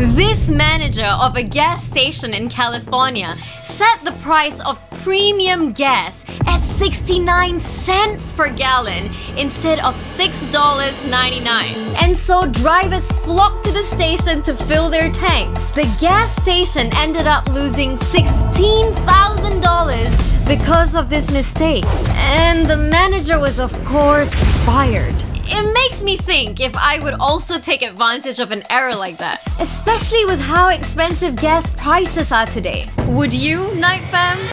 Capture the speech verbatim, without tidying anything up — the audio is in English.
This manager of a gas station in California set the price of premium gas at sixty-nine cents per gallon instead of six dollars and ninety-nine cents. And so drivers flocked to the station to fill their tanks. The gas station ended up losing sixteen thousand dollars because of this mistake. And the manager was, of course, fired. It makes me think if I would also take advantage of an error like that. Especially with how expensive gas prices are today. Would you, Night Fam?